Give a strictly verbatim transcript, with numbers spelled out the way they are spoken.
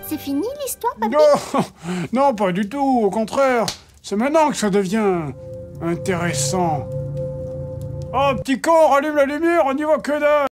C'est fini l'histoire, papy? Non, non, pas du tout, au contraire. C'est maintenant que ça devient intéressant. Oh, petit con, rallume la lumière, on n'y voit que dalle.